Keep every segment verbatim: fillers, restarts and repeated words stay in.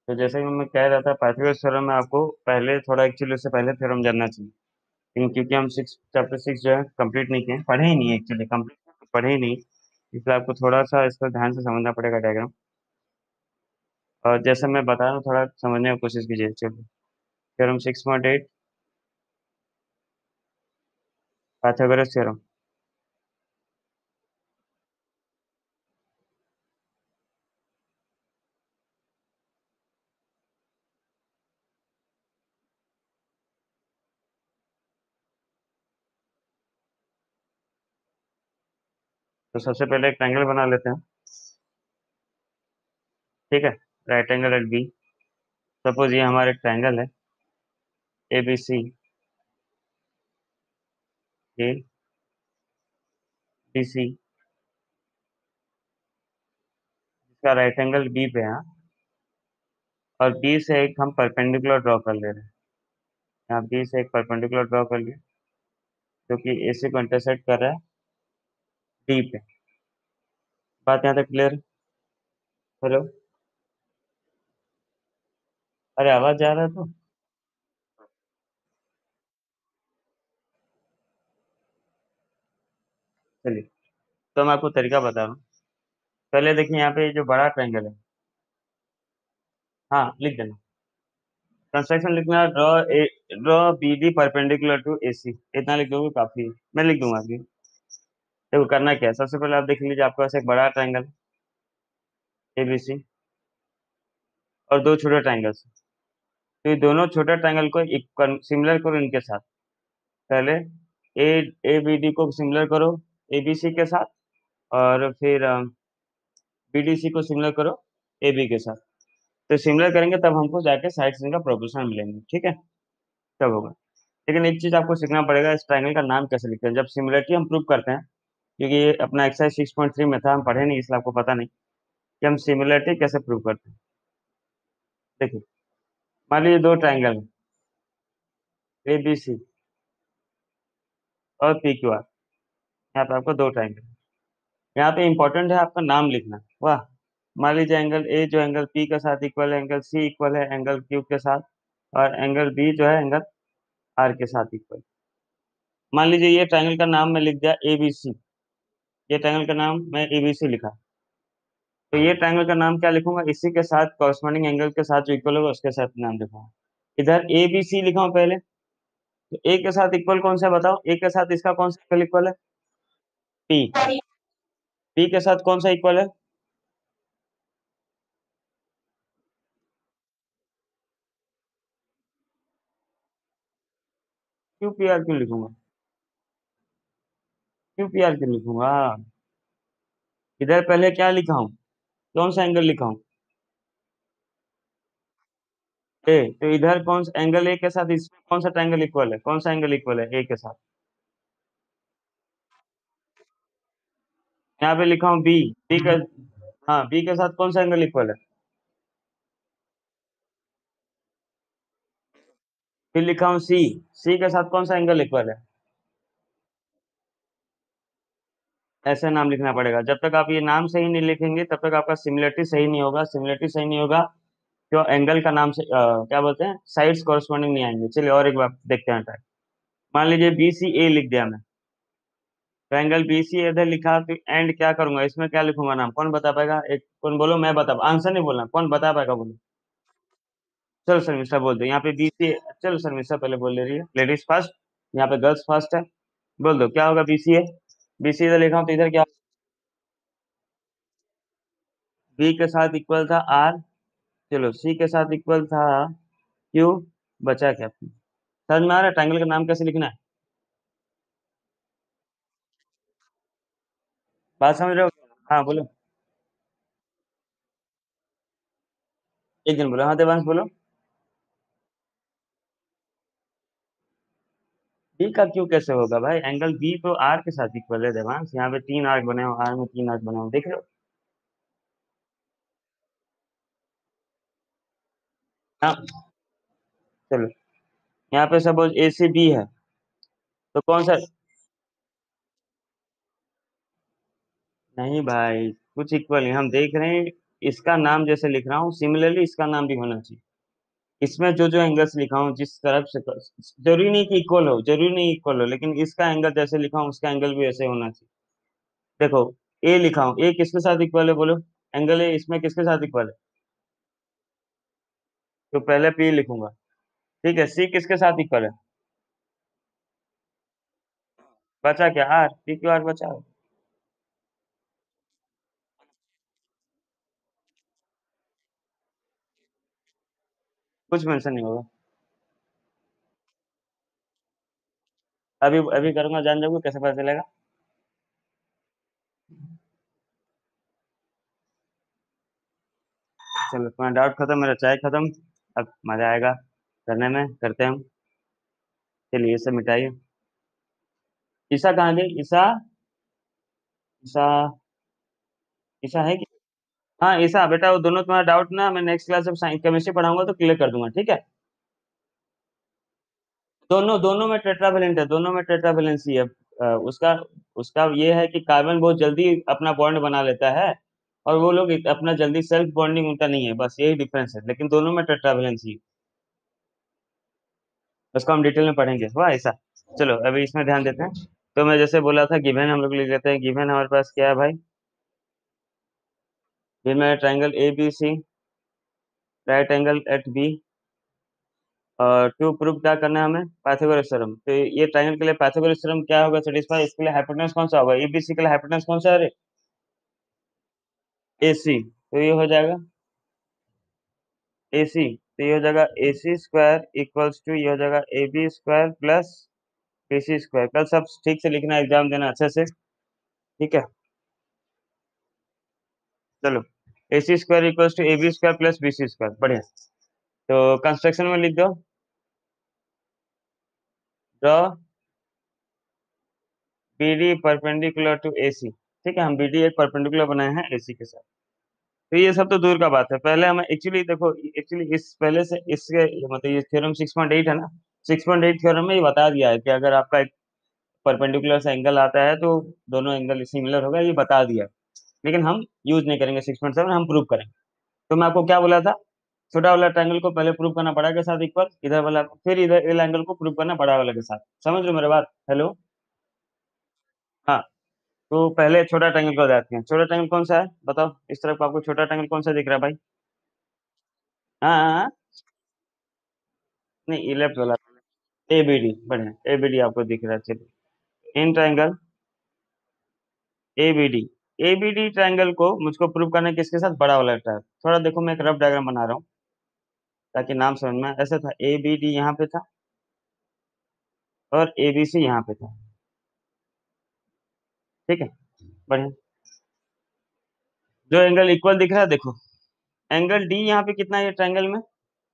तो जैसे कि मैं कह रहा था पाइथागोरस थ्योरम में आपको पहले थोड़ा एक्चुअली उससे पहले थ्योरम जानना चाहिए। लेकिन क्योंकि हम सिक्स चैप्टर सिक्स जो है कंप्लीट नहीं किए, पढ़े ही नहीं एक्चुअली, कंप्लीट पढ़े ही नहीं, इसलिए आपको थोड़ा सा इसको ध्यान से समझना पड़ेगा डायग्राम। और जैसे मैं बता रहा हूँ थोड़ा समझने की कोशिश कीजिए। चलिए, theorem six point eight, Pythagoras theorem. तो सबसे पहले एक ट्रायंगल बना लेते हैं। ठीक है, right angle at b. Suppose ये हमारा एक ट्रायंगल है A B C, A B C, इसका राइट एंगल बी पे है, और बी से एक हम परपेंडिकुलर ड्रॉ कर ले रहे हैं। यहाँ बी से एक परपेंडिकुलर ड्रॉ कर लिए, जो कि ए सी को इंटरसेक्ट कर रहा है डी पे। बात यहाँ तक क्लियर? हेलो, अरे आवाज जा रहा है तो चलिए। तो मैं आपको तरीका बता रहा हूँ। पहले देखिए यहाँ पे जो बड़ा ट्रायंगल है, हाँ लिख देना। कंस्ट्रक्शन लिखना, draw a draw b d perpendicular to A c, इतना लिख दोगे काफी है। मैं लिख दूंगा अभी। देखो करना क्या है, सबसे पहले आप देख लीजिए, आपके पास एक बड़ा ट्रायंगल ए बी सी और दो छोटे ट्रायंगल्स। तो ये दोनों छोटे ट्रायंगल को सिमिलर करो इनके साथ। पहले ए ए बी डी को सिमिलर करो ए बी सी के साथ, और फिर बी डी सी को सिमिलर करो ए बी के साथ। तो सिमिलर करेंगे तब हमको जाके साइड का प्रोपोर्शन मिलेंगे। ठीक है, तब होगा। लेकिन एक चीज आपको सीखना पड़ेगा, इस ट्रायंगल का नाम कैसे लिखते हैं जब सिमिलरिटी हम प्रूव करते हैं। क्योंकि ये अपना एक्सरसाइज सिक्स पॉइंट थ्री में था, हम पढ़े नहीं इसलिए आपको पता नहीं कि हम सिमिलरिटी कैसे प्रूव करते हैं। देखिए, मान लीजिए दो ट्रायंगल ए बी सी और पी क्यू आर। यहाँ पे आपको दो ट्रायंगल, यहाँ पे इंपॉर्टेंट है आपका नाम लिखना। वाह, मान लीजिए एंगल ए जो एंगल पी के साथ इक्वल है, एंगल सी इक्वल है एंगल क्यू के साथ, और एंगल बी जो है एंगल आर के साथ इक्वल। मान लीजिए ये ट्रायंगल का नाम मैं लिख दिया ए बी सी, ये ट्रायंगल का नाम मैं ए बी सी लिखा। तो ये ट्रायंगल का नाम क्या लिखूंगा, इसी के साथ कॉरस्पॉन्डिंग एंगल के साथ जो इक्वल होगा उसके साथ नाम लिखूंगा। इधर ए बी सी लिखा हूं पहले, तो ए के साथ इक्वल कौन सा है बताओ, ए के साथ इसका कौन सा एंगल इक्वल है, पी। पी के साथ कौन सा इक्वल है, क्यू पी आर क्यों लिखूंगा, क्यू पी आर क्यों लिखूंगा। इधर पहले क्या लिखा हूं, कौन सा एंगल लिखा हूं, ए। तो इधर कौन सा एंगल ए के साथ इसमें कौन सा ट्रायंगल इक्वल है, कौन सा एंगल इक्वल है ए के साथ, यहाँ पे लिखा हूँ बी। बी का, हाँ बी के साथ कौन सा एंगल इक्वल है, फिर लिखा हूँ सी। सी के साथ कौन सा एंगल इक्वल है। ऐसे नाम लिखना पड़ेगा। जब तक आप ये नाम सही नहीं लिखेंगे तब तक आपका सिमिलरिटी सही नहीं होगा। सिमिलरिटी सही नहीं होगा तो एंगल का नाम से अ, क्या बोलते हैं, साइड्स कॉरस्पॉन्डिंग नहीं आएंगे। चलिए और एक बार देखते हैं ट्राई। मान लीजिए बी सी ए लिख दिया मैं, तो एंगल बी सी इधर लिखा, तो एंड क्या करूंगा, इसमें क्या लिखूंगा नाम, कौन बता पाएगा, एक कौन बोलो, मैं बता, आंसर नहीं बोलना, कौन बता पाएगा बोलो। चलो शर्मिष्ठा बोल दो यहाँ पे बी सी। चलो शर्मिष्ठा पहले बोल ले रही है, लेडीज फर्स्ट, यहाँ पे गर्ल्स फर्स्ट है। बोल दो क्या होगा, बी सी ए। बी सी इधर लिखा हूं तो इधर क्या, बी के साथ इक्वल था आर, चलो सी के साथ इक्वल था क्यू, बचा क्या, समझ में आ रहा है ट्रायंगल का नाम कैसे लिखना है, बात समझ रहे हो। हाँ बोलो, एक दिन बोलो, हाँ देवांश बोलो। बी का क्यू कैसे होगा भाई, एंगल बी तो आर के साथ इक्वल है देवांश, यहाँ पे तीन आर्क बने हो, आर में तीन आर्क बने हो, देख रहे हो। हाँ चलो, यहाँ पे सपोज ए से बी है, तो कौन सा, नहीं भाई कुछ इक्वल नहीं हम देख रहे हैं। इसका नाम जैसे लिख रहा हूँ, सिमिलरली इसका नाम भी होना चाहिए। इसमें जो जो एंगल्स लिखा हूँ जिस तरफ से, जरूरी नहीं कि इक्वल हो, जरूरी नहीं इक्वल हो, लेकिन इसका एंगल जैसे लिखा हूँ उसका एंगल भी ऐसे होना चाहिए। देखो, ए लिखा हूँ, ए किसके साथ इक्वल है बोलो? एंगल ए इसमें किसके साथ इक्वल है? तो पहले पी लिखूंगा। ठीक है, सी किसके साथ इक्वल है? बचा क्या? आर, पी क्यू आर बचा। कुछ मेंशन नहीं होगा। अभी अभी करूंगा, जान जाओगे कैसे पता चलेगा। चलो, तुम्हारा डाउट खत्म, मेरा चाय खत्म। अब मजा आएगा करने में, करते हैं हम। चलिए ये सब मिटाइए। ईसा कहाँ गई? ईसा, ईसा, ईसा है कि? हाँ ईसा बेटा, वो दोनों तुम्हारा डाउट ना मैं नेक्स्ट क्लास जब साइंस केमिस्ट्री पढ़ाऊंगा तो क्लियर कर दूंगा, ठीक है? दोनों दोनों में टेट्रावेलेंट है, दोनों में टेट्रावेलेंसी है। अ, उसका उसका ये है कि कार्बन बहुत जल्दी अपना बॉन्ड बना लेता है, और वो लोग इत- अपना जल्दी सेल्फ बॉन्डिंग उनका नहीं है, बस यही डिफरेंस है, लेकिन दोनों में टेट्रावेलेंसी है। उसको हम डिटेल में पढ़ेंगे, हुआ ऐसा। चलो अभी इसमें ध्यान देते हैं। तो मैं जैसे बोला था, गिवन हम लोग लिख लेते हैं। गिवन हमारे पास क्या है भाई? गिवन है triangle a B c, right angle at b. और टू प्रूव क्या करना है हमें? Pythagoras theorem. तो ये ट्राइंगल के लिए पाइथागोरस थ्योरम क्या होगा सेटिस्फाई? इसके लिए हाइपोटेनस कौन सा होगा? एबीसी के लिए हाइपोटेनस कौन सा है? A C. तो ये हो जाएगा ए सी। तो ये हो जाएगा a C square equals to, ये हो जाएगा a B square plus B C square. कल सब ठीक से लिखना, एग्जाम देना अच्छे से, ठीक है? चलो, a C square equals to a B square plus B C square, बढ़िया। तो कंस्ट्रक्शन में लिख दो, draw b d perpendicular to A c. ठीक है, हम बी डी एक परपेंडिकुलर बनाए हैं ए सी के साथ। तो ये सब तो दूर का बात है, पहले हमें एक्चुअली देखो, एक्चुअली इस पहले से इसके मतलब ये थ्योरम सिक्स पॉइंट एट है ना, सिक्स पॉइंट एट थ्योरम में ये बता दिया है कि अगर आपका एक परपेंडिकुलर से एंगल आता है तो दोनों एंगल सिमिलर होगा, ये बता दिया है। लेकिन हम यूज नहीं करेंगे सिक्स पॉइंट सेवन, हम प्रूव करेंगे। तो मैं आपको क्या बोला था? छोटा वाला ट्रायंगल को पहले प्रूव करना बड़ा के साथ इक्वल, इधर वाला फिर इधर इस एंगल को प्रूव करना बड़ा वाला के साथ। समझ रहे हो मेरी बात? हेलो। हाँ। तो पहले छोटा ट्रायंगल को जाते हैं। छोटा ट्रायंगल कौन सा है बताओ? इस तरफ आपको छोटा ट्रायंगल कौन सा दिख रहा है भाई? हाँ हाँ हाँ। नहीं, ये लेफ्ट वाला। ए बी डी, बढ़िया, ए बी डी आपको दिख रहा है, चलिए। In triangle a B D, A B d triangle को मुझको प्रूव करना है किसके साथ? बड़ा वाला ट्रायंगल। थोड़ा देखो, मैं एक रफ डायग्राम बना रहा हूँ ताकि नाम समझ में आए। ऐसा था, ए बी डी यहाँ पे था और ए बी सी यहाँ पे था, ठीक है? बढ़िया। जो एंगल इक्वल दिख रहा है देखो, एंगल डी यहाँ पे कितना है ये ट्रायंगल में?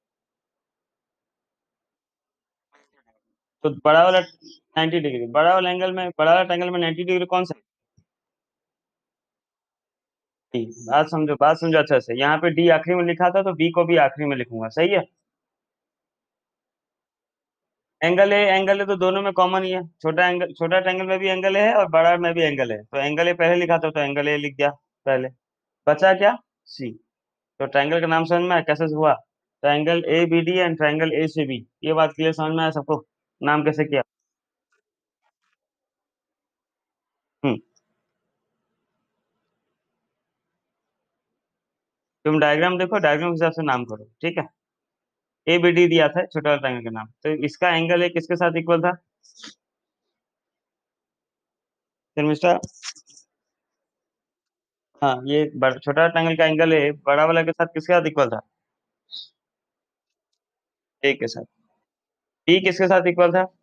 तो बड़ा वाला नाइन्टी डिग्री, बड़ा वाला एंगल में, बड़ा वाला ट्रायंगल में नाइन्टी डिग्री कौन सा है? D। बात समझो, बात समझो अच्छा से। यहाँ पे डी आखिरी में लिखा था तो बी को भी आखिरी में लिखूंगा, सही है? एंगल ए, एंगल ए तो दोनों में कॉमन ही है। छोटा एंगल, छोटा ट्रायंगल में भी एंगल है और बड़ा में भी एंगल है, तो एंगल ए पहले लिखा था तो एंगल ए लिख दिया पहले। बचा क्या? सी। तो ट्रायंगल का नाम समझ में आया कैसे हुआ? Triangle a B d and triangle a c b. ये बात क्लियर, समझ में आया सबको? नाम कैसे किया? हम्म। तुम डायग्राम देखो, डायग्राम के हिसाब से नाम करो, ठीक है? ए बी डी दिया था छोटा ट्रायंगल का नाम, तो इसका एंगल ए किसके साथ इक्वल था? शर्मिष्ठा। हाँ, ये बड़, छोटा ट्रायंगल का एंगल ए बड़ा वाला के साथ किसके साथ इक्वल था? ए के साथ। बी किसके साथ इक्वल था?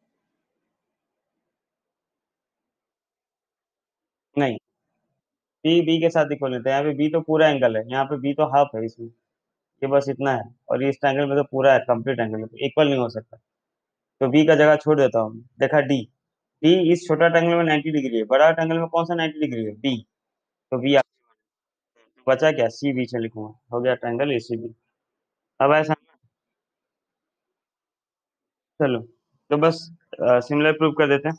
नहीं, बी बी के साथ इक्वल नहीं था। यहाँ पे बी तो पूरा एंगल है, यहाँ पे बी तो हाफ है इसमें, ये बस इतना है। और ये इस ट्रायंगल में तो पूरा है, कंप्लीट एंगल है, तो इक्वल नहीं हो सकता। तो बी का जगह छोड़ देता हूँ। देखा, डी, डी इस छोटा ट्रायंगल में नाइन्टी डिग्री है, बड़ा ट्रायंगल में कौन सा नाइन्टी डिग्री है? बी। तो बी। बचा क्या? सी बीच में लिखूंगा, हो गया ट्रायंगल ए सी बी। अब ऐसा, चलो, तो बस सिमिलर प्रूव कर देते हैं।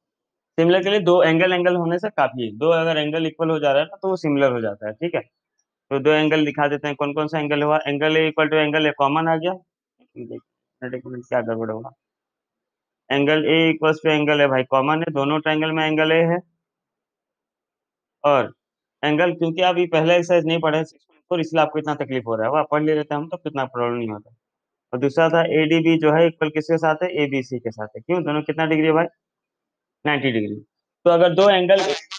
सिमिलर के लिए दो एंगल, एंगल होने से काफी है, दो अगर एंगल इक्वल हो जा रहा है ना तो वो सिमिलर हो जाता है, ठीक है? तो दो एंगल दिखा देते हैं, कौन कौन सा एंगल हुआ। Angle a equal to angle a common आ गया। देखो क्या गड़बड़ होगा। Angle a equal to angle a भाई कॉमन है, दोनों ट्रायंगल में एंगल ए है। और एंगल, क्योंकि आप ये पहले एक्सरसाइज नहीं पढ़े और इसलिए आपको इतना तकलीफ हो रहा है, वो आप पढ़ ले लेते हम तो कितना प्रॉब्लम नहीं होता। और दूसरा था ए डी बी जो है इक्वल किसके साथ है, ए बी सी के साथ है। क्यों, दोनों कितना डिग्री है भाई, नाइन्टी डिग्री। तो अगर दो एंगल,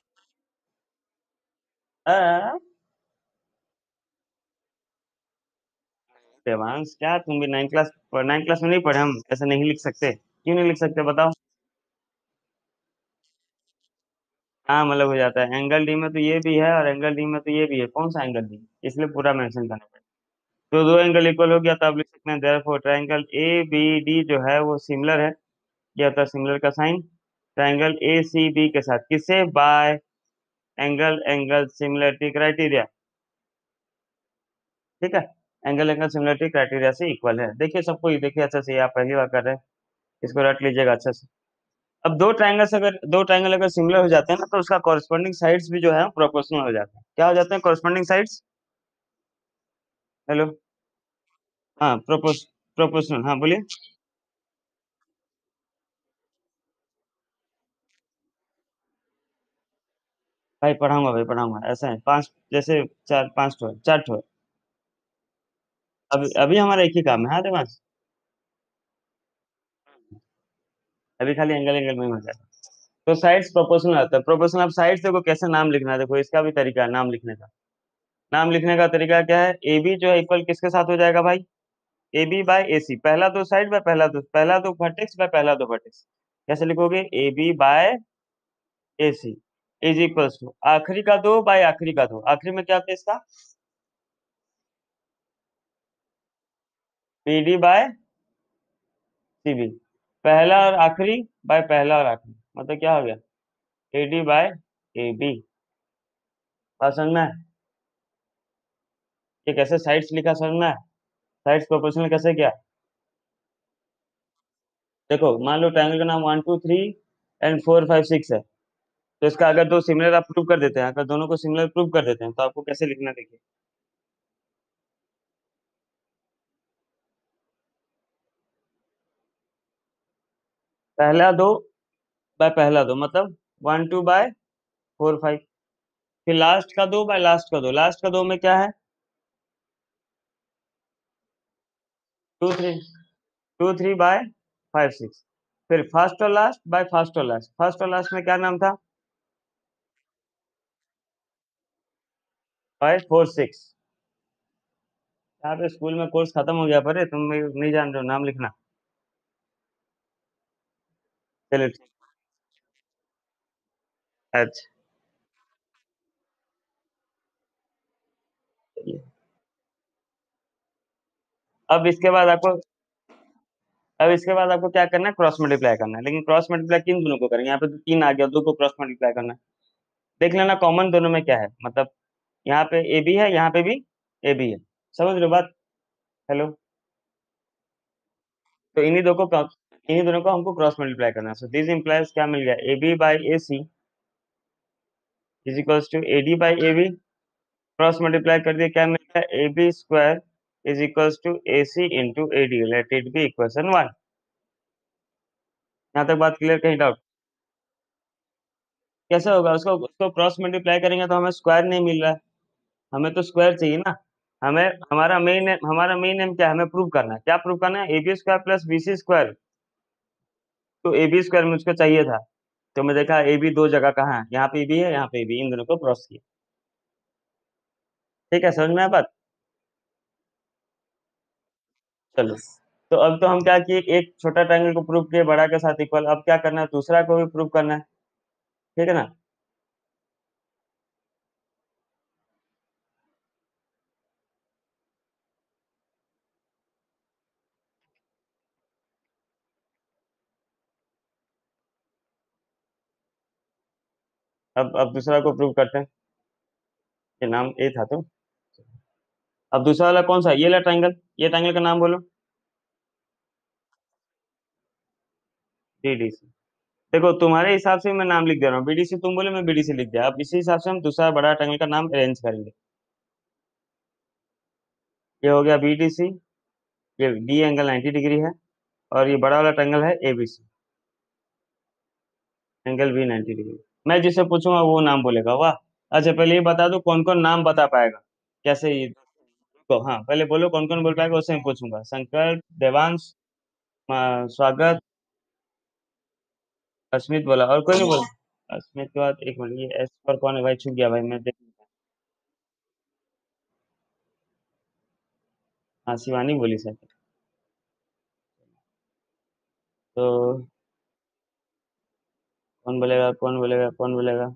देवांश क्या तुम भी नाइन क्लास, नाइन क्लास में नहीं पढ़े हम, ऐसा नहीं लिख सकते। क्यों नहीं लिख सकते बताओ। हाँ मतलब हो जाता है, एंगल डी में तो ये भी है और एंगल डी में तो ये भी है, कौन सा एंगल डी, इसलिए पूरा मेंशन करना पड़ेगा। तो दो एंगल इक्वल हो गया, तो आप लिख सकते हैं therefore triangle a B d जो है वो सिमिलर है। ये होता है सिमिलर का sign. Triangle a c b के साथ किससे, by angle angle similarity criteria. ठीक है, एंगल एंगल सिमिलरिटी क्राइटेरिया से इक्वल है। देखिए सबको ये देखिए अच्छे से, ये आप पहली बार कर रहे हैं, इसको रट लीजिएगा अच्छे से। अब दो ट्रायंगल्स अगर दो ट्रायंगल अगर सिमिलर हो जाते हैं ना, तो उसका कॉरस्पॉन्डिंग साइड्स भी जो है प्रोपोर्शनल हो जाते हैं। क्या हो जाते हैं कॉरस्पॉन्डिंग साइड्स, हेलो। हाँ प्रोपोर्श प्रोपोर्शनल, हाँ बोलिए। भाई पढ़ाऊंगा, भाई पढ़ाऊंगा, ऐसा है पांच, जैसे चार पांच ठो है, चार ठो है। अभी अभी हमारा एक ही काम है, हाँ देवांश। अभी खाली एंगल एंगल में ही हो जाएगा। तो साइड्स प्रोपोर्शनल आता है, प्रोपोर्शनल। अब साइड्स देखो कैसे नाम लिखना है, देखो इसका भी तरीका है नाम लिखने का। नाम लिखने का तरीका क्या है, ए बी जो है इक्वल किसके साथ हो जाएगा भाई, ए बी बाय ए सी, पहला दो साइड बाय पहला दो, पहला दो वर्टेक्स बाय पहला दो वर्टेक्स। कैसे लिखोगे, a b by a c is equal to आखिरी का दो बाय आखिरी का दो, आखिरी में क्या होता है इसका, b d by c b, पहला और आखिरी बाय पहला और आखिरी, मतलब क्या हो गया, ए डी बाय ए बी। बात समझ में है? ये कैसे साइड्स लिखा समझ में है? साइड्स प्रोपोर्शनल कैसे किया, देखो मान लो ट्रायंगल का नाम one two three and four five six है। तो इसका अगर दो सिमिलर आप प्रूव कर देते हैं, अगर दोनों को सिमिलर प्रूव कर देते हैं, तो आपको कैसे लिखना देखिए। पहला दो बाय पहला दो मतलब one two by four five. फिर लास्ट का दो बाय लास्ट का दो, लास्ट का दो में क्या है, two three, two three by five six. फिर फर्स्ट और लास्ट बाय फर्स्ट और लास्ट, फर्स्ट और लास्ट में क्या नाम था, बाय फोर सिक्स। यहाँ पे स्कूल में कोर्स खत्म हो गया, पर तुम नहीं जान रहे हो नाम लिखना। चलो ठीक। अच्छा, चलिए। अब इसके बाद आपको अब इसके बाद आपको क्या करना है, क्रॉस मल्टीप्लाई करना है। लेकिन क्रॉस मल्टीप्लाई किन दोनों को करेंगे, यहाँ पे तो तीन आ गया, दो को क्रॉस मल्टीप्लाई करना है। देख लेना कॉमन दोनों में क्या है, मतलब यहाँ पे ए बी है, यहाँ पे भी ए बी है। समझ रहे हो बात, हेलो। तो इन्हीं दो को क्रॉस इन्हीं दोनों को हमको क्रॉस मल्टीप्लाई करना है। सो दिस इंप्लाइज क्या मिल गया, ए b by a c is equals to a d by A b. Cross multiply कर दिया, क्या मिल गया, A B square is equals to A C into A d, let it be equation one. यहाँ तक बात क्लियर, कहीं doubt. कैसे होगा, उसको उसको क्रॉस मल्टीप्लाई करेंगे तो हमें स्क्वायर नहीं मिल रहा है, हमें तो स्क्वायर चाहिए ना। हमें हमारा मेन हमारा मेन एम क्या है, हमें प्रूव करना है, क्या प्रूव करना है, A B square plus B C square. तो ए बी स्क्वायर मुझको चाहिए था, तो मैं देखा ए बी दो जगह कहाँ है, यहाँ पे ए बी है, यहाँ पे ए बी, इन दोनों को क्रॉस किया। ठीक है, समझ में आया बात। चलो, तो अब तो हम क्या किए, एक छोटा ट्रायंगल को प्रूव किए बड़ा के साथ इक्वल, अब क्या करना है, दूसरा को भी प्रूव करना है। ठीक है ना। अब अब दूसरा को प्रूव करते हैं। ये नाम ए था तो, अब दूसरा वाला कौन सा है? ये वाला ट्रायंगल, ये ट्रायंगल का नाम बोलो, डी डी सी। देखो तुम्हारे हिसाब से मैं नाम लिख दे रहा हूँ, बी डी सी तुम बोले, मैं बी डी सी लिख दिया। अब इसी हिसाब से हम दूसरा बड़ा ट्रायंगल का नाम अरेंज करेंगे। ये हो गया बी डी सी। ये डी एंगल नाइन्टी डिग्री है। और ये बड़ा वाला ट्रायंगल है A B c. Angle b ninety degree. मैं जिससे पूछूंगा वो नाम बोलेगा, वाह। अच्छा पहले ये बता दो कौन कौन नाम बता पाएगा। कैसे ये तो, हाँ पहले बोलो कौन कौन बोल पाएगा, उससे मैं पूछूंगा। शंकर, देवांश, अ, स्वागत, अस्मित बोला, और कोई नहीं बोला। अस्मित के बाद एक मिनट, ये एस पर कौन है भाई, छूट गया भाई, मैं देख। हाँ शिवानी बोली सर। तो कौन बोलेगा, कौन बोलेगा, कौन बोलेगा।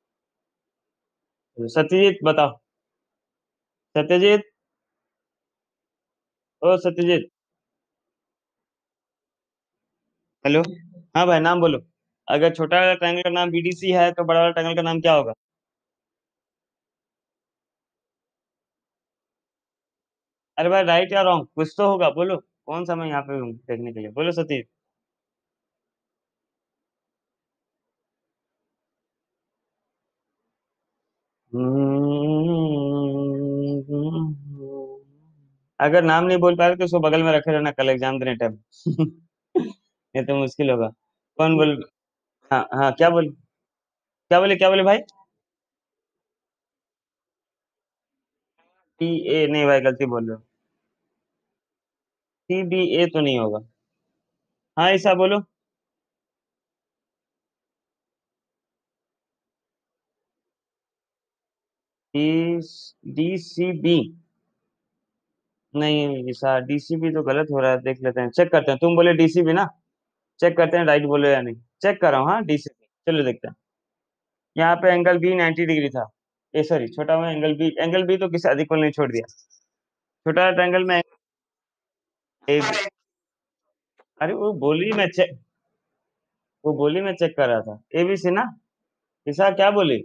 तो सत्यजीत बताओ। सत्यजीत। ओ सत्यजीत। हेलो। हाँ भाई नाम बोलो। अगर छोटा वाला ट्रायंगल का नाम बी डी सी है तो बड़ा वाला ट्रायंगल का नाम क्या होगा। अरे भाई राइट या रॉन्ग कुछ तो होगा, बोलो। कौन सा मैं यहाँ पे हूँ देखने के लिए, बोलो सतीश। अगर नाम नहीं बोल पाए तो उसको बगल में रखे रहना कल एग्जाम देने टाइम। ये तो मुश्किल होगा। कौन बोल। हाँ हाँ क्या बोल। क्या बोले, क्या बोले भाई। टी ए नहीं भाई, गलती बोल रहे हो। सी बी ए तो नहीं होगा। हाँ ऐसा बोलो। D d c b. नहीं ऐसा डी सी बी तो गलत हो रहा है, देख लेते हैं, चेक करते हैं। तुम बोले डी सी बी ना। चेक करते हैं राइट बोले या नहीं। चेक कर रहा हूँ, हाँ डी सी बी, चलो देखते हैं। यहाँ पे एंगल बी नाइन्टी डिग्री था। ए सॉरी, छोटा हुआ एंगल बी, एंगल बी तो किसी अधिक को नहीं छोड़ दिया। छोटा ट्रायंगल में ए बी। अरे वो बोली मैं चेक, वो बोली मैं चेक कर रहा था, ए बी सी ना। ईसा क्या बोली।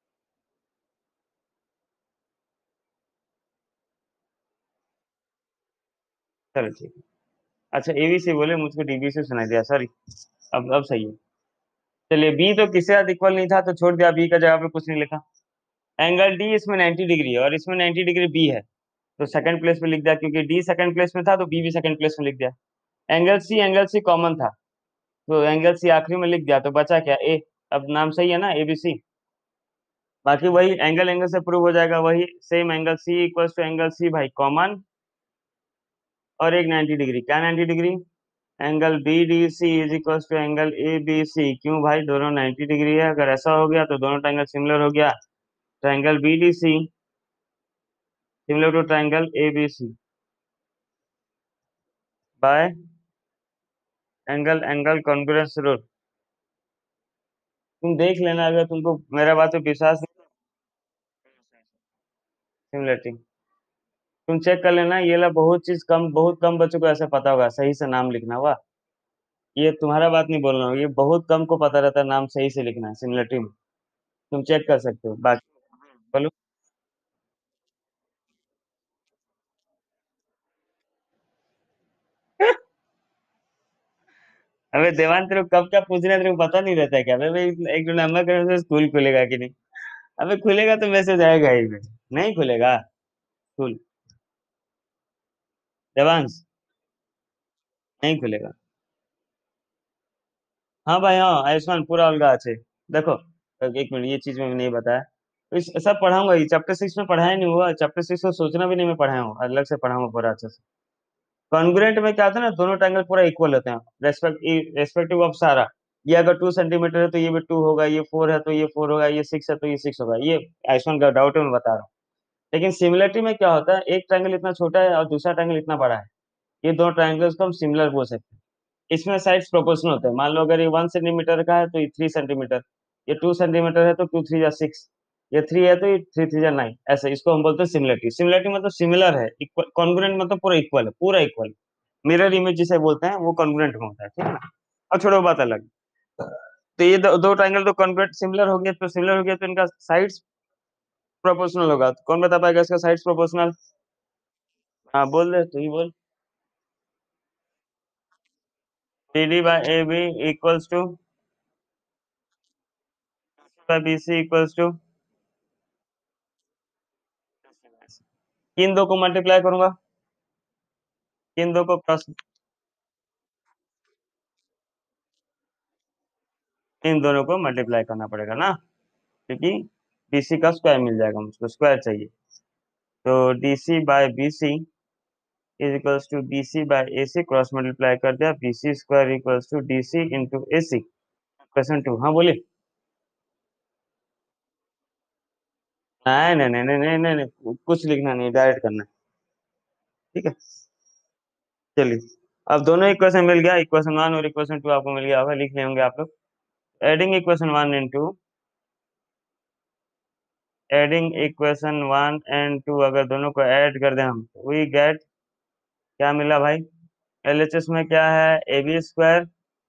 चलो ठीक है। अच्छा ए बी सी बोले, मुझको डी बी सी सुनाई दिया, सॉरी। अब अब सही है। चलिए बी तो किसी साथ इक्वल नहीं था तो छोड़ दिया, बी का जगह पे कुछ नहीं लिखा। एंगल डी इसमें नाइन्टी डिग्री है और इसमें नाइन्टी डिग्री बी है। तो सेकंड प्लेस पे लिख दिया, क्योंकि डी सेकंड प्लेस में था तो बी भी सेकंड प्लेस में लिख दिया। Angle c, angle c common था तो एंगल सी आखिरी में लिख दिया, तो बचा क्या, ए। अब नाम सही है ना, ए बी सी। बाकी वही एंगल एंगल से प्रूव हो जाएगा, वही same angle c equals to angle c भाई कॉमन। और एक नाइन्टी डिग्री, क्या ninety degree. Angle b d c is equals to angle a B c, क्यों भाई दोनों नाइन्टी डिग्री है, अगर ऐसा हो गया तो दोनों ट्रायंगल सिमिलर हो गया। Triangle b d c similar to triangle a B c by angle angle congruence rule. तुम देख लेना, अगर तुमको मेरा बात पे विश्वास नहीं। सिमिलरिटी तुम चेक कर लेना, ये ला बहुत चीज कम, बहुत कम बच्चों को ऐसा पता होगा सही से नाम लिखना, वाह। ये तुम्हारा बात नहीं बोल रहा हूँ, ये बहुत कम को पता रहता है नाम सही से लिखना सिमिलरिटी में। तुम चेक कर सकते हो बाकी। बोलो। अबे देवान तेरे को कब क्या पूछना है, तेरे को पता नहीं रहता है क्या, अबे भाई एक दो नंबर करने से स्कूल खुलेगा कि नहीं। अबे खुलेगा तो मैसेज आएगा ही में। नहीं खुलेगा स्कूल। देवांश। नहीं खुलेगा। हाँ भाई हाँ, आयुष्मान पूरा अलगा আছে। देखो एक मिनट, ये चीज मैंने नहीं बताया। तो इस सब पढ़ाऊंगा, ये चैप्टर सिक्स में पढ़ाया नहीं हुआ, चैप्टर सिक्स को सोचना भी नहीं मैं पढ़ाया हूँ, अलग से पढ़ाऊंगा पूरा अच्छे से। कॉन्ग्रुएंट में क्या होता है ना, दोनों ट्रायंगल पूरा इक्वल होते हैं। रेस्पेक्ट रेस्पेक्टिव ऑफ सारा। ये अगर टू सेंटीमीटर है तो ये भी टू होगा, ये फोर है तो ये फोर होगा, ये सिक्स है तो ये सिक्स होगा, ये आयुष्मान का डाउट है मैं बता रहा हूँ। लेकिन सिमिलरिटी में क्या होता है, एक ट्रायंगल इतना छोटा है और दूसरा ट्रायंगल इतना बड़ा है। ये दो ट्रायंगल्स को हम सिमिलर बोल सकते हैं। इसमें साइड्स प्रोपोर्शनल होते हैं, मान लो अगर ये वन सेंटीमीटर का है तो ये थ्री सेंटीमीटर। ये टू सेंटीमीटर है तो टू थ्री जा सिक्स। ये थ्री है तो ये थ्री थ्री जा नाइन, ऐसे इसको हम बोलते हैं सिमिलरिटी। सिमिलरिटी मतलब सिमिलर है, इक्वल। कॉन्ग्रुएंट मतलब पूरा इक्वल है, पूरा इक्वल। मिरर इमेज जिसे बोलते हैं वो कॉन्ग्रुएंट में होता है, ठीक है ना। और छोड़ो बात अलग। तो ये दो, दो ट्रायंगल तो कॉन्ग्रुएंट सिमिलर हो गया, तो सिमिलर हो गया तो इनका साइड्स प्रोपोर्शनल होगा, तो कौन बता पाएगा इसका साइड्स प्रोपोर्शनल। हाँ बोल दे, तू ही बोल। B D by A B equals to by B C equals to, किन दो को मल्टीप्लाई करूंगा। इन दो को क्रॉस, इन दोनों को मल्टीप्लाई करना पड़ेगा ना, क्योंकि बीसी का स्क्वायर मिल जाएगा, मुझको स्क्वायर चाहिए। तो DC by BC is equals to BC by AC, cross multiply कर दिया, BC square equals to DC into AC. Question two, हाँ बोलिए। नहीं नहीं नहीं नहीं नहीं नहीं, कुछ लिखना नहीं, डायरेक्ट करना है, ठीक है। चलिए, अब दोनों इक्वेशन मिल गया, इक्वेशन वन और इक्वेशन टू आपको मिल गया होगा, लिख लिए होंगे आप लोग। Adding equation one and two, adding equation one and two, अगर दोनों को ऐड कर दें हम, वी गेट, क्या मिला भाई? एलएचएस में क्या है? A B square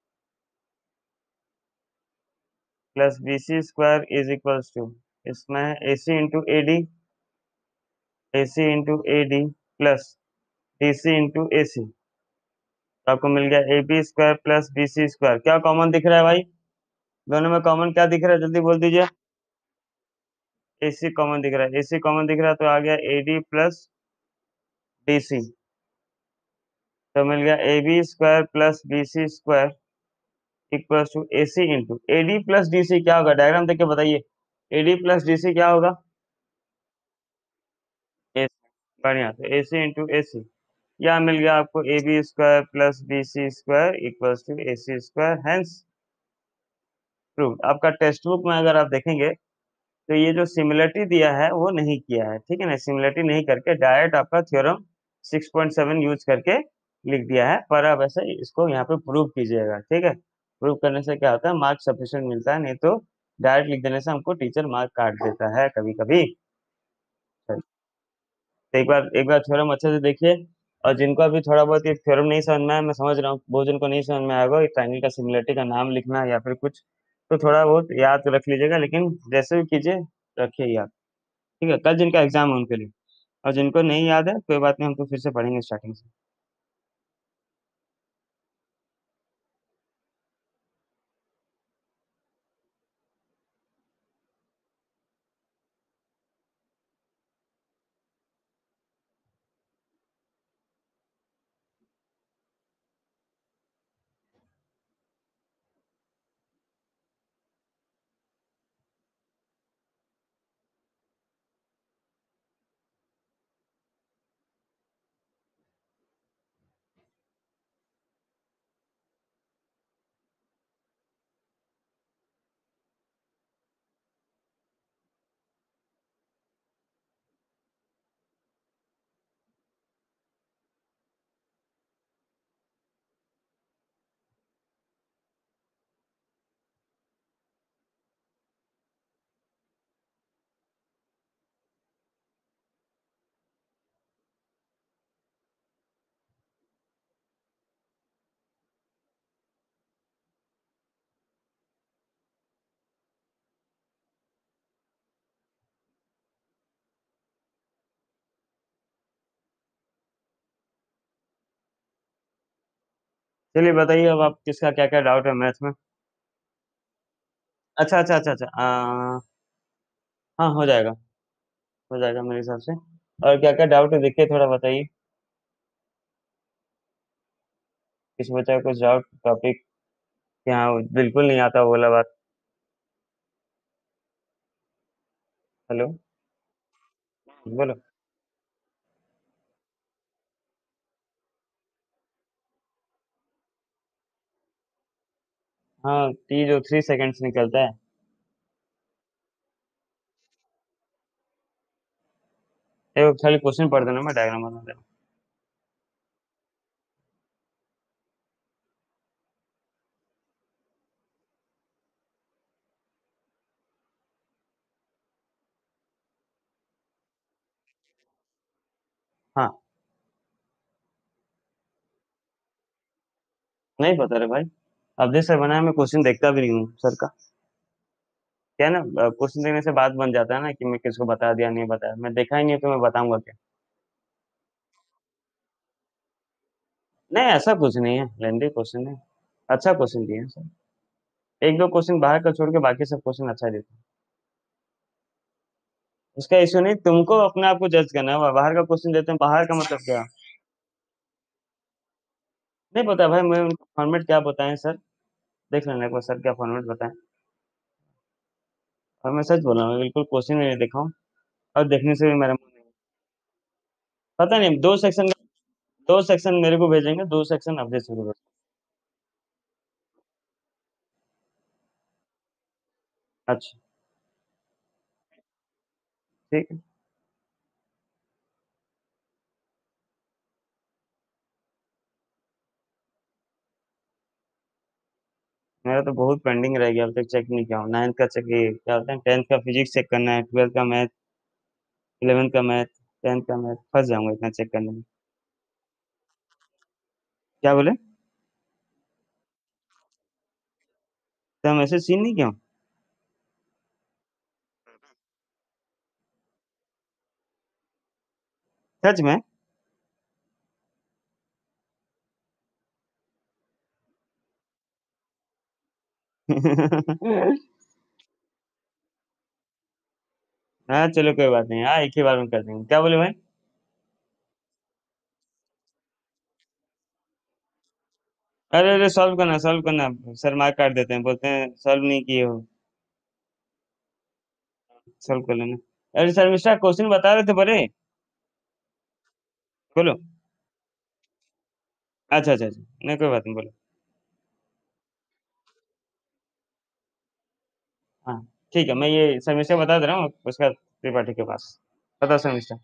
plus B C square is equals to, इसमें है A C into A D, A C into A D plus D C into A C. तो आपको मिल गया A B square plus B C square. क्या common दिख रहा है भाई? दोनों में कॉमन क्या दिख रहा है, जल्दी बोल दीजिए। ए सी कॉमन दिख रहा है, ए सी कॉमन दिख रहा है, तो आ गया ए डी प्लस डी सी। तो मिल गया A B square plus B C square equal to A C into A D plus D C. क्या होगा, डायग्राम देख के बताइए। A D plus D C क्या होगा? ए, बढ़िया, तो ए सी इंटू ए सी। यहाँ मिल गया आपको A B square plus B C square equal to A C square, hence proved. आपका टेक्स्ट बुक में अगर आप देखेंगे तो ये जो सिमिलरिटी दिया है वो नहीं किया है, ठीक है ना, सिमिलरिटी नहीं करके डायरेक्ट आपका theorem six point seven use करके लिख दिया है। पर अब ऐसे इसको यहाँ पे प्रूव कीजिएगा, ठीक है। प्रूव करने से क्या होता है, मार्क्स सफिशिएंट मिलता है, नहीं तो डायरेक्ट लिख देने से हमको टीचर मार्क काट देता है कभी कभी। तो एक बार एक बार थ्योरम अच्छे से देखिए। और जिनको अभी थोड़ा बहुत ये थ्योरम नहीं समझ में आया, मैं समझ रहा हूँ बहुत जन को नहीं समझ में आएगा, ट्रायंगल का सिमिलरिटी का नाम लिखना या फिर कुछ, तो थोड़ा बहुत याद रख लीजिएगा, लेकिन जैसे भी कीजिए रखिए याद, ठीक है। कल जिनका एग्जाम है उनके लिए, और जिनको नहीं याद है कोई बात नहीं, हम तो फिर से पढ़ेंगे स्टार्टिंग से। चलिए बताइए अब आप, किसका क्या क्या डाउट है मैथ में? अच्छा अच्छा अच्छा अच्छा, आ, हाँ हो जाएगा, हो जाएगा मेरे हिसाब से। और क्या क्या डाउट है देखिए, थोड़ा बताइए। किस बच्चा का कुछ डाउट टॉपिक, यहाँ बिल्कुल नहीं आता वो वाला बात। हेलो, बोलो। हाँ, टी जो थ्री सेकेंड्स निकलता है। एक खाली क्वेश्चन पढ़ देना, मैं डायग्राम बना देना। हाँ, नहीं पता रे भाई, अब जैसे बनाया, मैं क्वेश्चन देखता भी नहीं हूँ सर का। क्या है ना, क्वेश्चन देखने से बात बन जाता है ना कि मैं किसको बता दिया नहीं बताया, मैं देखा ही नहीं तो मैं बताऊंगा क्या। नहीं, ऐसा कुछ नहीं है, लेंदी क्वेश्चन है, अच्छा क्वेश्चन दिए हैं सर। एक दो क्वेश्चन बाहर का छोड़ के बाकी सब क्वेश्चन अच्छा देते हैं। उसका इश्यू नहीं, तुमको अपने आप को जज करना है, बाहर का क्वेश्चन देते हैं, बाहर का मतलब क्या? नहीं पता भाई, मैं उनको फॉर्मेट क्या बताएं सर। देख लेना एक बार सर क्या फॉर्मेट बताएं। और मैं सच बोल रहा हूँ, बिल्कुल क्वेश्चन नहीं देखा हूँ। और देखने से भी मेरा मन नहीं। पता नहीं, दो सेक्शन दो सेक्शन मेरे को भेजेंगे, दो सेक्शन अवधेश को भेजेंगे। अच्छा। ठीक है। मेरा तो बहुत पेंडिंग रह गया, अभी तक चेक नहीं किया हूँ। नाइन्थ का चेक, ये क्या होता है, टेंथ का फिजिक्स चेक करना है, ट्वेल्थ का मैथ, इलेवेंथ का मैथ, टेंथ का मैथ, फंस जाऊंगा इतना चेक करने में। क्या बोले? तो हम ऐसे सीन नहीं क्यों? सच में? हाँ चलो कोई बात नहीं, हाँ एक ही बार में कर देंगे। क्या बोले भाई? अरे अरे, सॉल्व करना सॉल्व करना। सर मार्क काट देते हैं, बोलते हैं सॉल्व नहीं किए हो। सॉल्व कर लेना। अरे सर मिस्टर क्वेश्चन बता रहे थे बड़े। बोलो। अच्छा अच्छा अच्छा, नहीं कोई बात नहीं, बोलो। हाँ ठीक है, मैं ये समीक्षा बता दे रहा हूँ उसका, त्रिपाठी के पास। बताओ समीक्षा।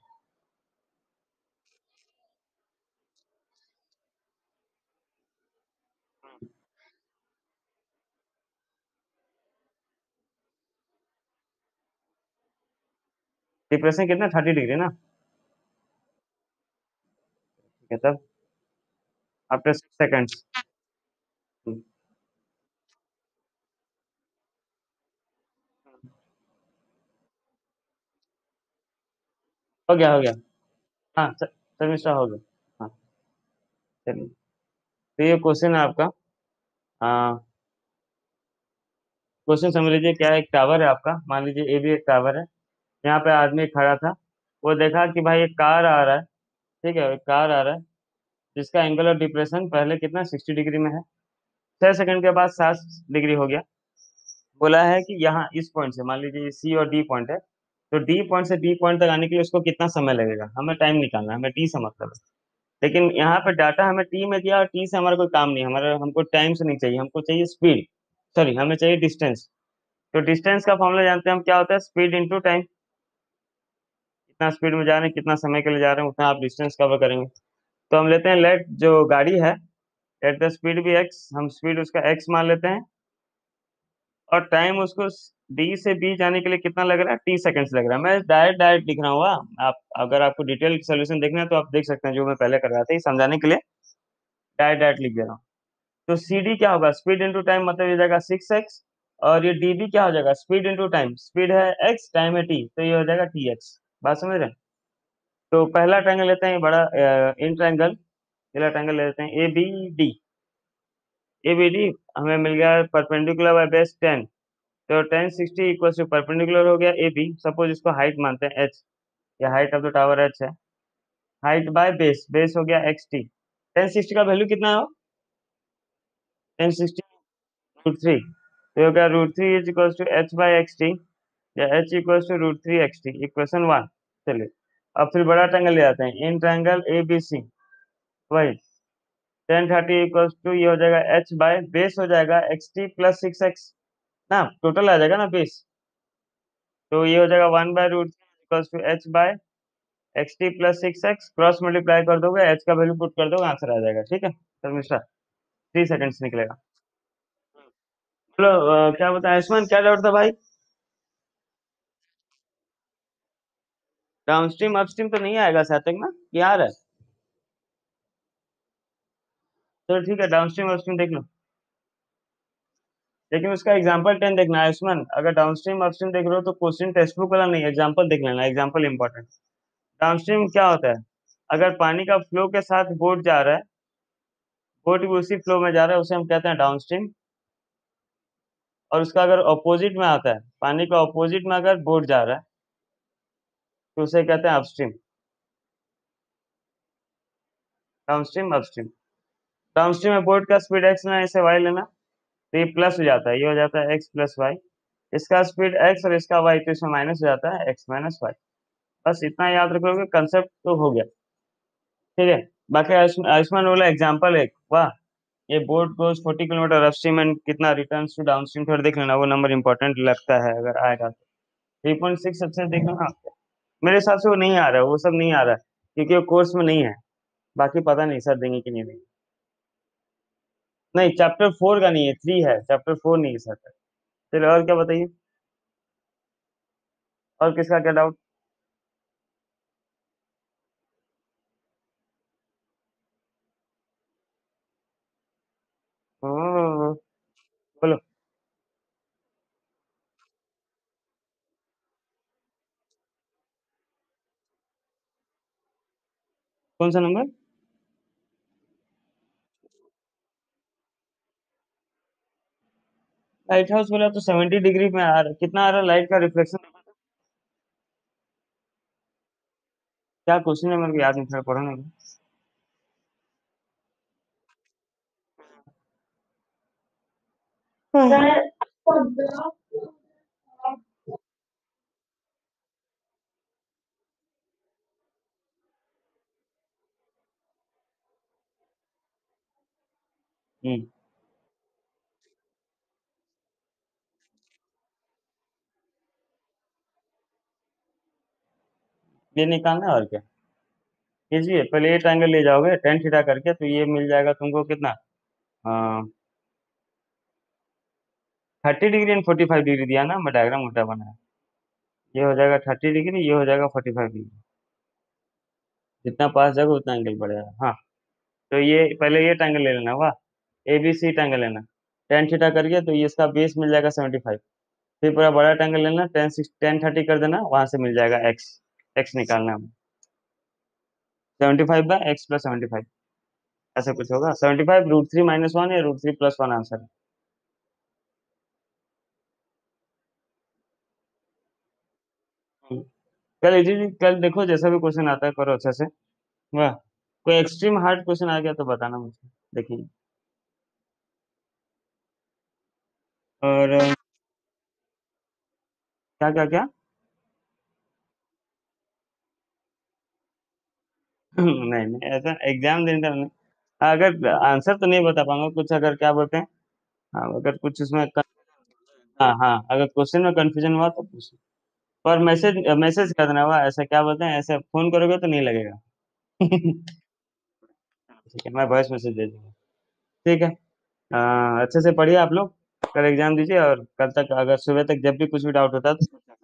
डिप्रेशन कितना, थर्टी डिग्री ना? ठीक है तब। After six seconds. हो गया हो गया। हाँ समीक्षा हो गया। हाँ चलिए। तो ये क्वेश्चन है आपका। हाँ। क्वेश्चन समझ लीजिए क्या है, एक टावर है आपका, मान लीजिए ए भी एक टावर है। यहाँ पे आदमी खड़ा था। वो देखा कि भाई एक कार आ रहा है। ठीक है, एक कार आ रहा है, जिसका एंगल ऑफ डिप्रेशन पहले कितना, सिक्सटी डिग्री में है। छह सेकंड के बाद साठ डिग्री हो गया। बोला है कि यहाँ इस पॉइंट से, मान लीजिए सी और डी पॉइंट है, तो डी पॉइंट से बी पॉइंट तक आने के लिए उसको कितना समय लगेगा, हमें टाइम निकालना है, हमें टी से मतलब है। लेकिन यहाँ पे डाटा हमें टी में दिया, और टी से हमारा कोई काम नहीं, हमारा हमको टाइम से नहीं चाहिए, हमको चाहिए स्पीड। सॉरी, हमें चाहिए डिस्टेंस। तो डिस्टेंस का फॉर्मूला जानते हैं हम, क्या होता है, स्पीड इंटू टाइम। कितना स्पीड में जा रहे हैं, कितना समय के लिए जा रहे हैं, उतना आप डिस्टेंस कवर करेंगे। तो हम लेते हैं, लेट जो गाड़ी है, लेट द स्पीड भी एक्स, हम स्पीड उसका एक्स मान लेते हैं। और टाइम उसको डी से बी जाने के लिए कितना लग रहा है, टी सेकंड्स लग रहा है। मैं डायरेक्ट डायरेक्ट लिख रहा हूँ। हाँ, आप अगर आपको डिटेल सोल्यूशन देखना है तो आप देख सकते हैं, जो मैं पहले कर रहा था, ये समझाने के लिए डायरेक्ट डायरेक्ट लिख दे रहा हूँ। तो सी डी क्या होगा, स्पीड इंटू टाइम, मतलब ये जाएगा सिक्स एक्स। और ये डी बी क्या हो जाएगा, स्पीड इंटू टाइम, स्पीड है एक्स, टाइम है टी, तो ये हो जाएगा टी एक्स। बात समझ रहे हैं? तो पहला ट्रायंगल लेते हैं, ये बड़ा इन ट्रायंगल। पहला ट्रायंगल ले लेते हैं A B D. A B D हमें मिल गया परपेंडिकुलर बाय बेस टेन। तो tan sixty equal to perpendicular हो गया ए बी, सपोज इसको हाइट मानते हैं एच। या height of the tower H है। हाइट बाय बेस, बेस हो गया एक्स टी। टेन सिक्सटी का वैल्यू कितना हो, टेन सिक्सटी रूट थ्री, तो हो गया root three is equal to H by x T. या H equal to root three x t, equation one. चलिए। अब फिर बड़ा ट्रायंगल ले आते हैं, इन ट्रायंगल ए बी सी। वही टेन थर्टी इक्वल टू, ये हो जाएगा एच बाय बेस, हो जाएगा x t plus six x ना, टोटल आ जाएगा ना बेस। तो ये हो जाएगा one by root three equal to H by x t plus six x, cross multiply कर दोगे, एच का वैल्यू पुट कर दोगे, आंसर आ जाएगा। ठीक है सर मिश्रा, थ्री सेकंड्स निकलेगा। चलो अ, क्या बताया आयुष्मान, क्या डाउट था भाई? डाउनस्ट्रीम अपस्ट्रीम तो नहीं आएगा शायद तक ना, ये आ रहा है? चलो ठीक है, डाउनस्ट्रीम अपस्ट्रीम देख लो। लेकिन उसका एग्जांपल टेन देखना है आयुष्मान, अगर डाउनस्ट्रीम अपस्ट्रीम देख रहे हो तो क्वेश्चन टेक्स्ट बुक वाला नहीं, एग्जांपल देख लेना, एग्जांपल इंपॉर्टेंट। डाउनस्ट्रीम क्या होता है, अगर पानी का फ्लो के साथ बोट जा रहा है, बोट भी उसी फ्लो में जा रहा है, उसे हम कहते हैं डाउनस्ट्रीम। और उसका अगर अपोजिट में आता है, पानी का अपोजिट में अगर बोट जा रहा है, तो उसे कहते हैं अपस्ट्रीम। Downstream upstream. डाउनस्ट्रीम में बोर्ड का स्पीड एक्स ना, इसे वाई लेना, तो ये प्लस हो जाता है, ये हो जाता है एक्स प्लस वाई। इसका स्पीड एक्स और इसका वाई, तो इसमें माइनस हो जाता है एक्स माइनस वाई। बस इतना याद रखोगे, कंसेप्ट तो हो गया। ठीक है। बाकी आयुष्मान आयुष्मान बोला एग्जाम्पल एक, वाह। ये boat goes forty kilometre upstream and कितना रिटर्न टू डाउनस्ट्रीम, थोड़ा देख लेना, वो नंबर इंपॉर्टेंट लगता है अगर आएगा तो। थ्री पॉइंट सिक्स अच्छे से देख लेना। मेरे हिसाब से वो नहीं आ रहा है, वो सब नहीं आ रहा है, क्योंकि वो कोर्स में नहीं है। बाकी पता नहीं सर देंगे कि नहीं देंगे। नहीं, चैप्टर फोर का नहीं है, थ्री है, चैप्टर फोर नहीं है सर। चलिए और क्या बताइए, और किसका क्या डाउट। ओ, बोलो। कौन सा नंबर। लाइट हाउस बोला तो सेवेंटी डिग्री में आ रहा, कितना आ रहा लाइट का रिफ्लेक्शन। क्या क्वेश्चन है, मेरे को याद नहीं था, पढ़ो ना। हम्म, ये निकालना है और क्या। कीजिए, पहले ये ट्रायंगल ले जाओगे टेन थीटा करके, तो ये मिल जाएगा तुमको कितना, thirty degree and forty five degree दिया ना, मैं डायग्राम उल्टा बनाया। ये हो जाएगा थर्टी डिग्री, ये हो जाएगा फोर्टी फाइव डिग्री। जितना पास जाएगा उतना एंगल बढ़ेगा, हाँ। तो ये पहले ये ट्रायंगल ले लेना, वाह। ए बी सी ट्रायंगल लेना, टेन थीटा करके, तो ये इसका बेस मिल जाएगा सेवेंटी फाइव। फिर पूरा बड़ा ट्रायंगल लेना, टेन सिक्स टेन थर्टी कर देना, वहां से मिल जाएगा एक्स। एक्स निकालना है, seventy five by x plus seventy five. ऐसा कुछ होगा, seventy five root three minus one या root three plus one answer है। कल इजी, कल देखो जैसा भी क्वेश्चन आता है करो अच्छे से। वाह। कोई एक्सट्रीम हार्ड क्वेश्चन आ गया तो बताना मुझे, देखिए। और अ, क्या क्या क्या। नहीं नहीं, ऐसा एग्जाम देने का नहीं। अगर आंसर तो नहीं बता पाऊंगा कुछ, अगर क्या बोलते हैं, हाँ, अगर कुछ उसमें कन- हाँ हाँ, अगर क्वेश्चन में कंफ्यूजन हुआ तो पूछ। और मैसेज मैसेज कर देना, हुआ ऐसा क्या बोलते हैं, ऐसे फोन करोगे तो नहीं लगेगा। ठीक है, मैं वॉइस मैसेज दे दूंगा। ठीक है। अ, अच्छे से पढ़िए आप लोग, कल एग्जाम दीजिए, और कल तक अगर सुबह तक जब भी कुछ भी डाउट होता है तो